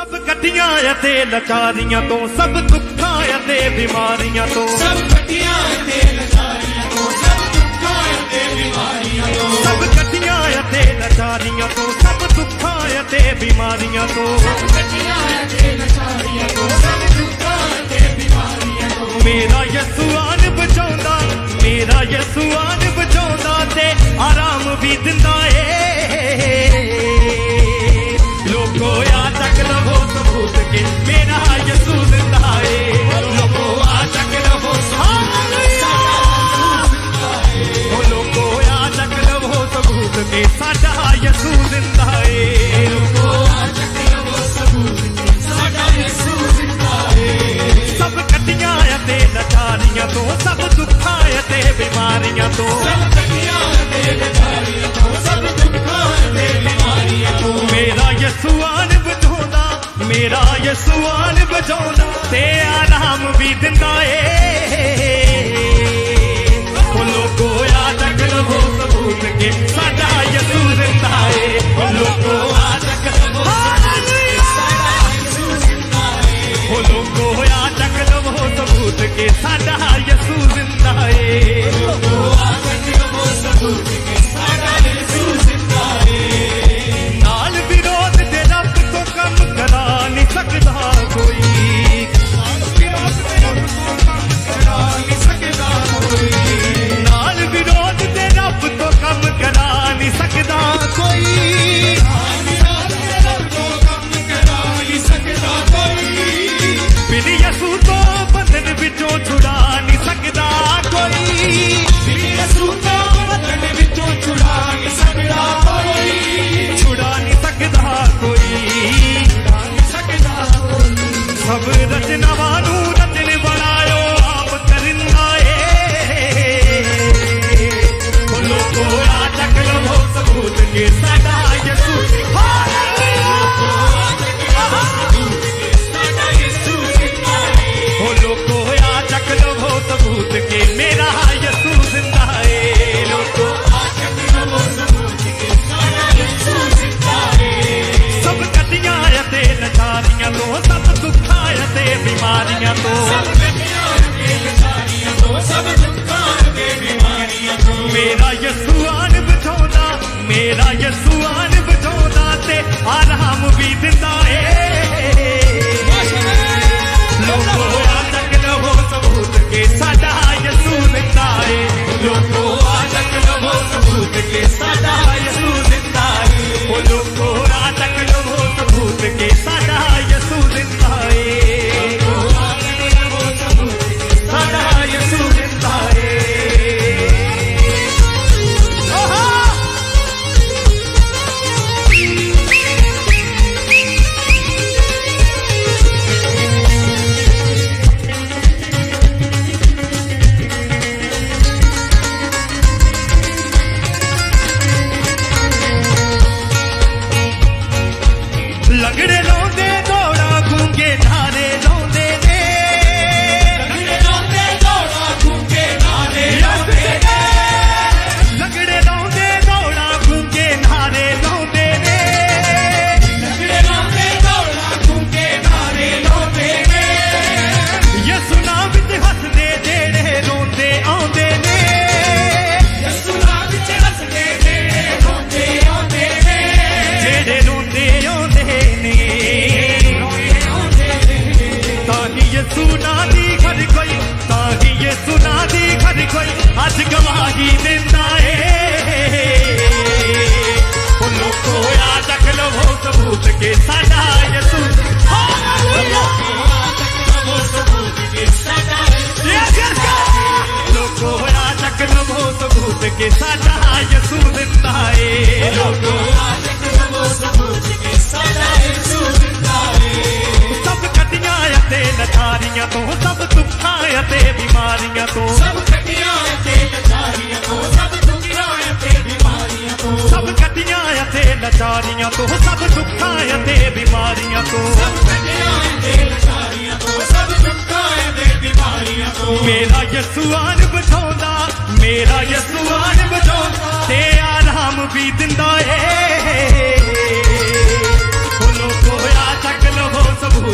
सब कटियां ते लाचारियां तो, सब दुखां ते बीमारियां तो, सब कटियां ते लाचारियां तो, सब दुखां ते बीमारियां तो, सब कटियां ते लाचारियां तो, सब दुखां ते बीमारियां तो, सब कटियां ते लाचारियां तो, सब दुखां ते बीमारियां तो। मेरा यसू आन बचाउंदा, मेरा यसू आन बचाउंदा ते आराम भी दिंदा ए। लोगो आ चक लवो सबूत के मेरा यसू जिंदा है। लोगो आ चक लवो लोगो आ चक लवो सबूत के साडा यसू जिंदा है। लोगो आ चक लवो सबूत के साडा यसू जिंदा है। सब कटियां ते लाचारियां तो, सब दुखां ते बीमारियां तो, सब कटियां ते लाचारियां तो, सब दुखां ते बीमारियां तो। मेरा यसू आन बचाउंदा, मेरा यसू आन बचाउंदा ते आराम भी दिंदा ए। लोगो आ चक लवो सबूत के साडा यसू जिंदा है। लोगो आ चक लवो लोगो आ चक लवो सबूत के साडा यसू जिंदा है। लोगो आ चक लवो सबूत के साडा यसू जिंदा है। नाल विरोध दे रब तो कम करा नहीं सकदा कोई, नाल विरोध दे रब तो कम करा नहीं सकदा कोई, नाल विरोध दे रब तो कम करा नहीं सकदा कोई। नाल विरोध दे रब तो कम करा नहीं सकदा कोई, बिन यसू तो बंधन विचों छुड़ा नहीं सकदा कोई, बिन यसू तो बंधन विचों छुड़ा नहीं सकदा कोई, छुड़ा नहीं सकदा कोई, छुड़ा नहीं सकदा कोई। सब रचनावां नूं रचन बनायो आप करिंदा ए। लोगो आ चक लवो सबूत के साडा यसू लोगो आ चक लवो सबूत के मेरा यसू जिंदा है। लोगो आ चक लवो सबूत के साडा यसू जिंदा है। सब कटियां ते लाचारियां तो, सब दुखां ते बीमारियां तो, सब कटियां ते लाचारियां तो, सब दुखां ते बीमारियां तो। मेरा यसू आन बचाउंदा, मेरा यसू आन बचाउंदा ते आराम भी दिंदा ए। लोगो आ चक लवो सबूत के साडा यसू जिंदा है। लोगो आ चक लवो सबूत के साडा यसू जिंदा है। लोगो आ चक लवो सबूत के साडा यसू जिंदा है। साडा यसू जिंदा है। लगड़े लाउंदे दौड़ा गूंगे नारे लाउंदे ने, लगड़े लाउंदे दौड़ा गूंगे नारे लाउंदे ने, लगड़े लाउंदे दौड़ा गूंगे नारे लाउंदे ने, लगड़े लाउंदे दौड़ा गूंगे नारे लाउंदे ने। यसू नाम विच हसदे जेड़े रोंदे आउंदे ने, यसू नाम विच हसदे जेड़े रोंदे आउंदे ने, जेड़े रोंदे आउंदे ने। ताही यसू नां दी घर कोई, ताही यसू नां दी घर कोई अज गवाही दिंदा ए। लोगो आ चक लवो सबूत के साडा यसू लोगो आ चक लवो सबूत के साडा यसू जिंदा है। लोगो सब कटियां ते लाचारियां तो, सब दुखां ते बीमारियां तो, सब कटियां ते लाचारियां तो, सब दुखां ते बीमारियां तो, सब कटियां ते लाचारियां तो, सब दुखां ते बीमारियां तो, सब कटियां ते लाचारियां तो, सब दुखां ते बीमारियां तो। मेरा यसू आन बचाउंदा, मेरा यसू आन बचाउंदा ते आराम भी दिंदा ए। लोगो आ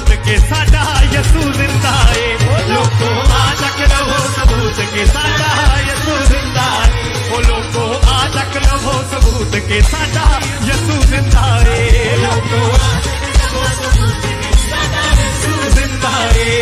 सबूत के साडा यसू जिंदा है। लोगो आज लो सबूत के साडा यसू जिंदा है। ओ लोगो आज लो सबूत के साडा यसू जिंदा है। लोगो आज लो सबूत के साडा यसू जिंदा है।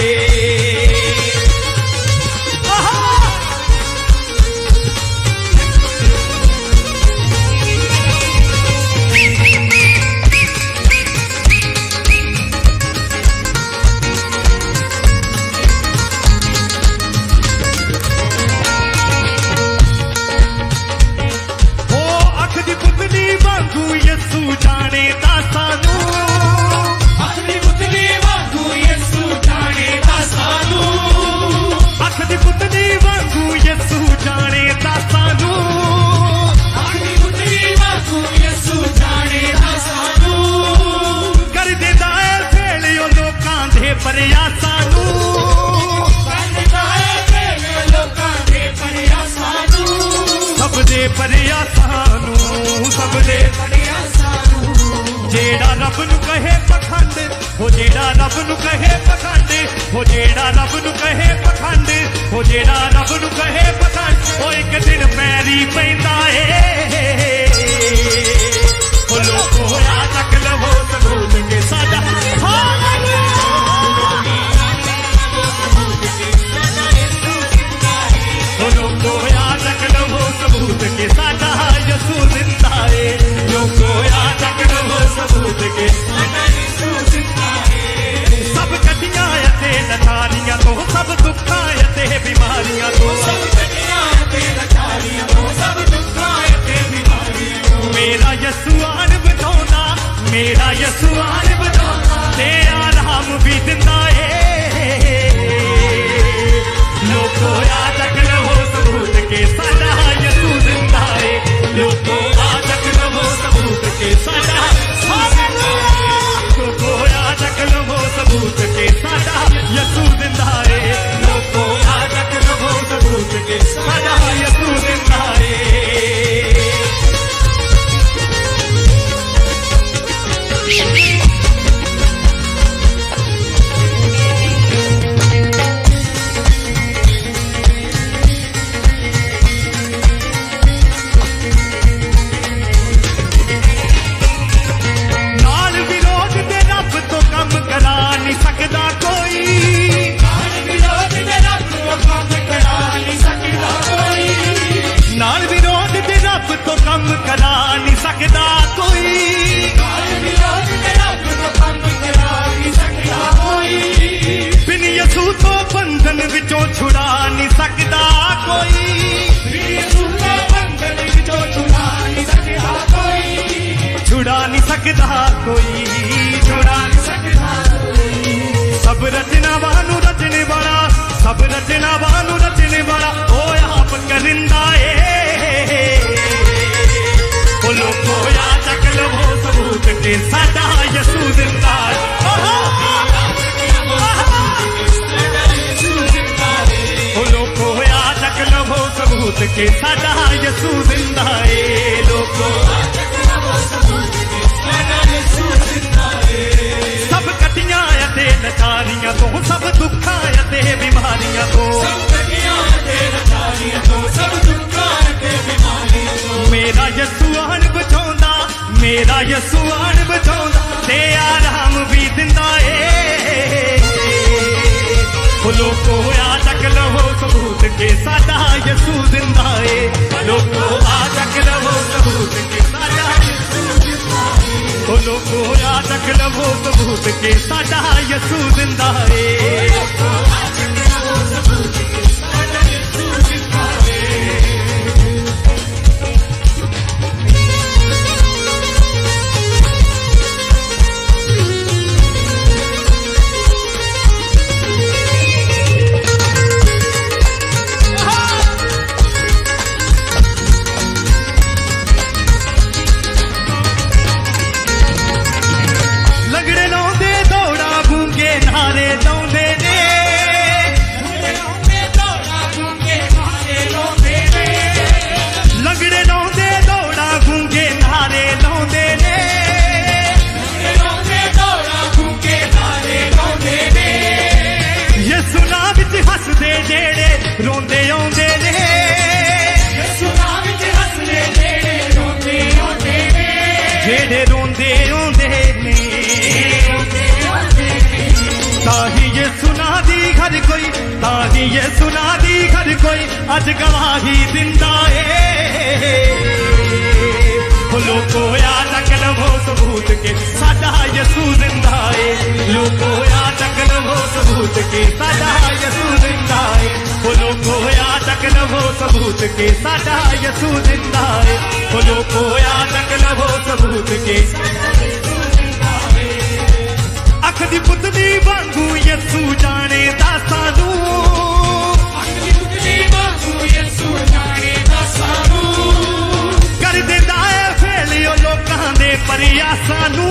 जेड़ा रब नू कहे पखंड हो, जेड़ा रब नू कहे पखंड हो, जेड़ा रब नू कहे पखंड हो, जेड़ा रब नू कहे पखंड ओ एक दिन मैरी पैंदा है। ओ लोगो आज लो सबूत के साडा लोगो आज लो सबूत के साडा यसू जिंदा है। लोगो आज लो सबूत के साडा यसू जिंदा है। सब कटियां ते लचारियां तो सब दुखां ते बीमारियां तो सब कटियां ते लचारियां तो सब दुखां ते बीमारियां तो मेरा यसू आन बचाउंदा, मेरा यसू आन बचाउंदा ते आराम भी दिंदा है। लोगो आज लो सबूत के साडा यसू जिंदा है। लोगो आज लो सबूत के साडा लोगो आज लो सबूत के साडा यसू जिंदा है। लोगो आज लो सबूत के साडा यसू जिंदा है। नाल विरोध दे रब तो कम करा नहीं सकदा कोई, बिन यसू तो बंधन विचों छुड़ा नहीं सकदा कोई, छुड़ा नहीं सकदा कोई, छुड़ा नहीं सकदा कोई। सब रचना वानू रचने वाला, सब रचना वानू रचने वाला ओ आप करिंदा है। ओ लोगो आज लो सबूत के साडा यसू जिंदा है। ओ लोगो आज लो सबूत के साडा यसू जिंदा है। लोगो सब कटियां ते लचारियां तो सब दुखां ते बीमारियां तो मेरा यसू आन बचाउंदा, मेरा यसू आन बचाउंदा ते आराम भी दिंदा है। ओ लोगो आज लो सबूत के साडा यसू जिंदा है। लोगो आज लो सबूत के साडा यसू जिंदा है। ओ लोगो आज लो सबूत के साडा यसू जिंदा है। लगड़े लाउंदे दौड़ा गूंगे नारे लाउंदे ने, रोंदे आउंदे ने जेड़े रोंदे आउंदे ने ताही ये सुना दी घर कोई ताही ये सुना दी घर कोई अज गवाही दिंदा है लोको याद लवो सबूत के साडा यसू जिंदा है लोको याद लवो सबूत के साडा यसू जिंदा है लोको याद लवो सबूत के साडा यसू जिंदा है लोको याद लवो सबूत के अख दी पुतली वांगू यसू जाने दा सानू कर देंदा है फेलियो लोकां दे परिया सानू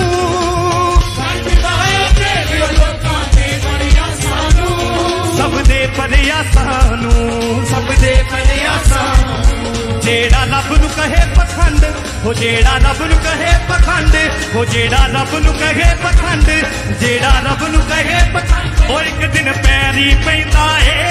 सब दे परिया सानू सब दे परिया सानू जेड़ा रब नू कहे पखंड हो जेड़ा रब नू कहे पखंड हो जेड़ा रब नू कहे पखंड जेड़ा रब नू कहे पखंड ओ एक दिन पैरी पैंदा है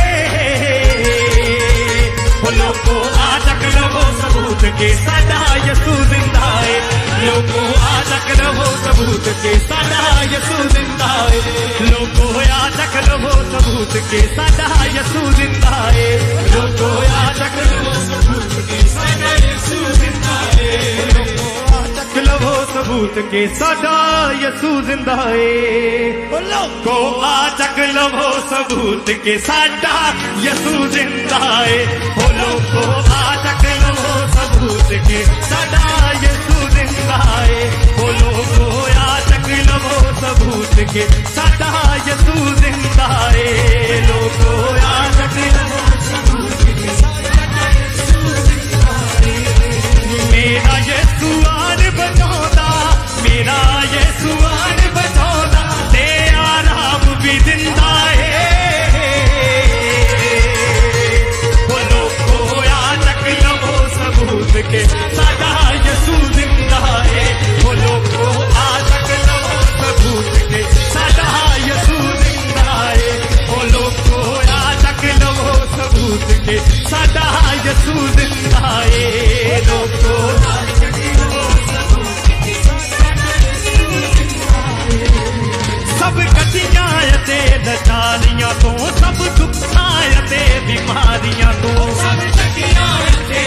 लोको आजक लवो सबूत के साडा यसू जिंदा है लोको आजक लवो सबूत के साडा यसू जिंदा है लोको आजक लवो सबूत के साडा यसू जिंदा है लोको आजक लवो सबूत के साडा यसू जिंदा है लोको आजक लवो सबूत के साडा यसू जिंदा है लोको आजक लवो सबूत के साडा यसू जिंदा है लोको आजक लवो सबूत के साडा यसू जिंदा है लोको आजक लवो सबूत के साडा यसू जिंदा है लोको आजक लवो सबूत के साडा यसू जिंदा है मेरा यसू आन बचांदा मेरा यसू आन बचांदा ते आराम भी दिंदा है के साडा यसू जिंदा है लोको आजक लवो सबूत के साडा यसू जिंदा है लोको आजक लवो सबूत के साडा यसू जिंदा है लोको आजक लवो सबूत के साडा यसू जिंदा है सब कटियां ते नचालियां तो सब दुखां ते बीमारियां तो सब कटियां ते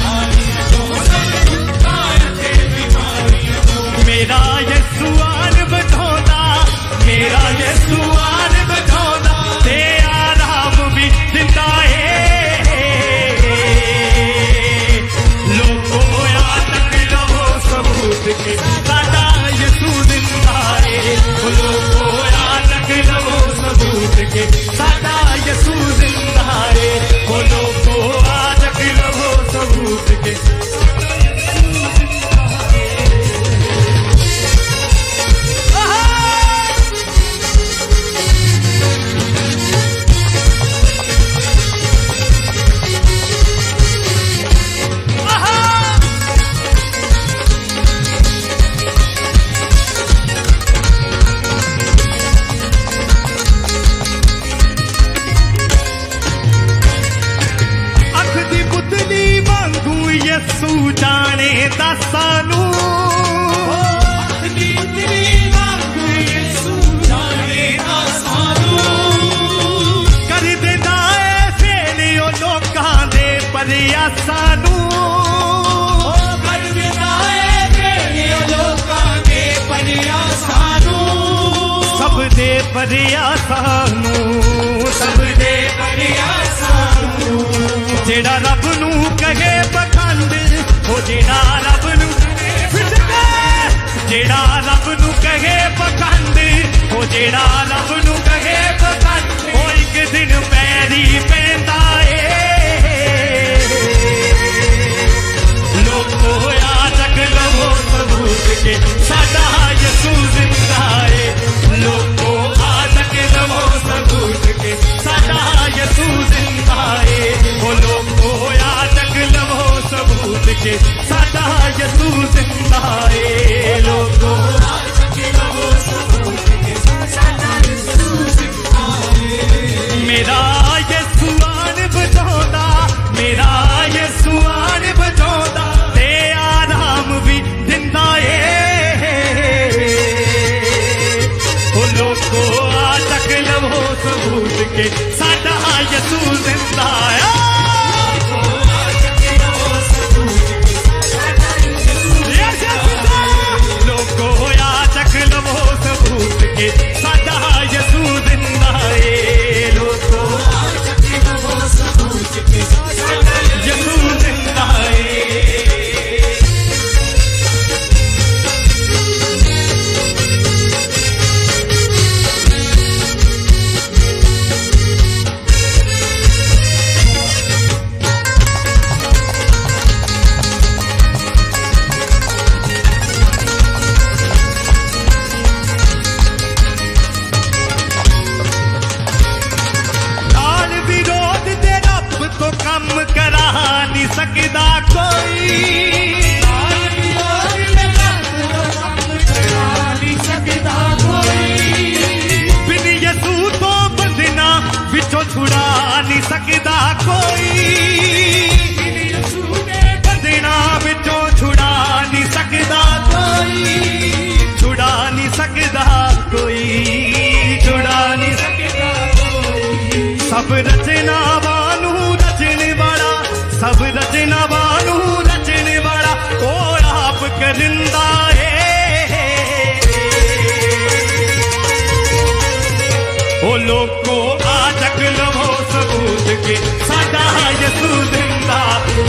मेरा यसू आन बचांदा मेरा यसू आन बचांदा ते आराम भी दिंदा है लोको आजक लवो सबूत के साडा यसू जिंदा है लोको आजक लवो सबूत के साडा यसू जिंदा है लोको आजक लवो सबूत के यसू जाने दा सानू कर देंदा है फेलियो लोकां दे परिया सानू कर देंदा है फेलियो लोकां दे परिया सानू सब दे परिया सानू सब दे परिया सानू जेड़ा रब नू कहे पखंड हो जेड़ा रब नू जेड़ा रब नू कहे पखंड हो जेड़ा रब नू कहे पखंड हो एक दिन पैरी पैंदा है लोको आजक लवो सबूत के साडा यसू जिंदा है लोको आजक लवो सबूत के साडा यसू जिंदा है लोको आजक लवो सबूत के साडा यसू जिंदा है लोको आजक लवो सबूत के साडा लवो सबूत के साडा यसू जिंदा है। लोगो या चख लवो सबूत के साडा यसू जिंदा है। लोगो यसू जिंदा है। सकदा कोई बिन यसू तो बंधना विचों छुड़ा नहीं सकदा कोई। बंधना विचों छुड़ा नहीं सकदा कोई। छुड़ा नहीं सकदा कोई। छुड़ा नहीं सकदा कोई। सब रचना वानू रचने वाला सब रचना वालू रचने वाला और आप करिंदा है। ओ लोगो आजक लवो सबूत के साडा यसू जिंदा।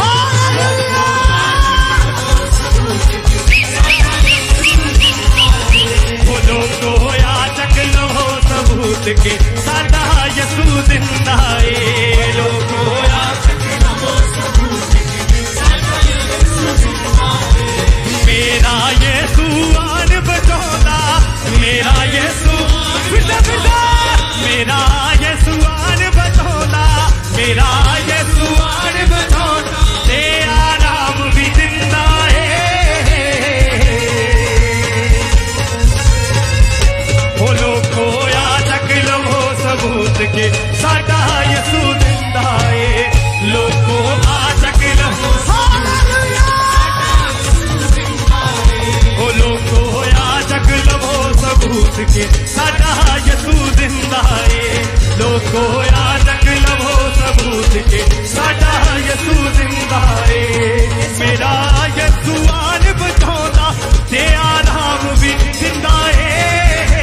ओ लोगो आजक लवो सबूत के साडा यसू जिंदा है। लोगो मेरा यसू आन बचौंदा मेरा यसू फिदा फिदा मेरा यसू आन बचौंदा मेरा यसू आन बचौंदा ते आराम भी जिंदा है। ओ लोगो या चख लवो सबूत के साडा यसू जिंदा है। लोगो आ चख लवो लोगो या चख लवो सबूत के साडा यसू जिंदा है। लोगो या चख लवो सबूत के साडा यसू जिंदा है। मेरा यसू आन बचौंदा ते आराम भी जिंदा है।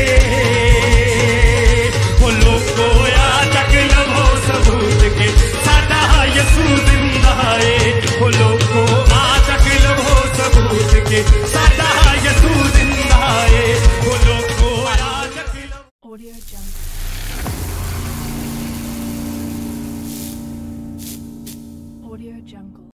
ओ लोगो या चख लवो सबूत के साडा यसू जिंदा है। ओ लोगो आ चख लवो सबूत के साडा